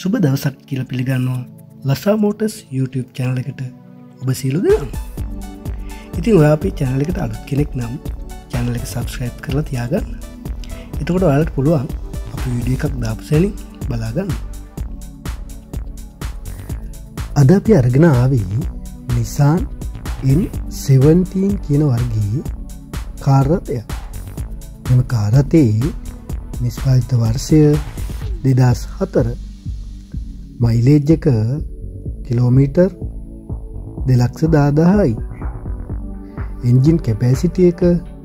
සුබ දවසක් කියලා පිළිගන්නවා ලසා මෝටර්ස් YouTube channel එකට ඔබ සියලු දෙනාම. ඉතින් ඔයා අපේ channel එකට අලුත් කෙනෙක් නම් channel එක subscribe කරලා තියාගන්න. එතකොට ඔයාලට පුළුවන් අපි වීඩියෝ එකක් දාපු සැනින් බලා ගන්න. අද අපි අරගෙන ආවේ Nissan N17 කියන වර්ගයේ කාර් රථයක්. මෙම කාර් රථයේ නිෂ්පාදිත වර්ෂය 2004 මයිලේජ් එක කිලෝමීටර් 2,10,000යි. එන්ජින් කැපැසිටි එක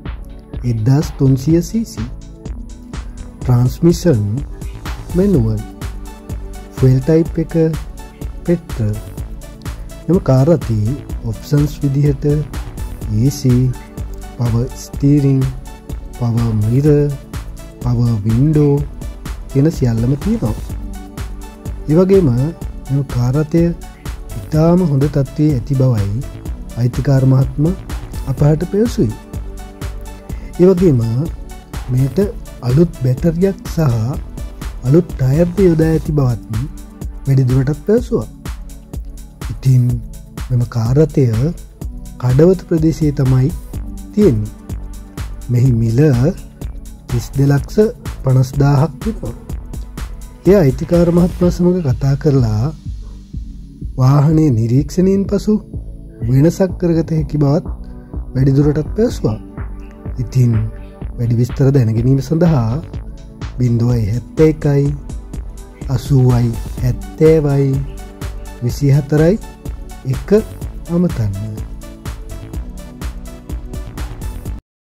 1300 cc. Transmission manual. Fuel type එක පෙට්‍රල්. මෙම කාර් රථයේ ඔප්ෂන්ස් විදිහට AC, power steering, power mirror, power window කියන සියල්ලම තියෙනවා. ඒ වගේම මෙම කාර් රථය ඉතාම හොඳ තත්ත්වයේ ඇති බවයි අයිතිකාර මහත්මයා අපහට පැවසුවේ. ඒ වගේම මේට අලුත් බැටරියක් සහ අලුත් ටයර්ද යොදා ඇති බවත් වැඩිදුරටත් පැවසුවා. ඉතින් මෙම කාර් රථය කඩවත ප්‍රදේශයේ තමයි තියෙන්නේ. මෙහි මිල 32,50,000ක් වෙනවා. එය අයිතිකාර මහත්මයා සමග කතා කරලා වාහනේ නිරීක්ෂණයෙන් පසු වෙනසක් කරගත හැකි බවත් වැඩිදුරටත් පැවසුවා. ඉතින් වැඩි විස්තර දැනගැනීම සඳහා 071 80 70 24 1 අමතන්න.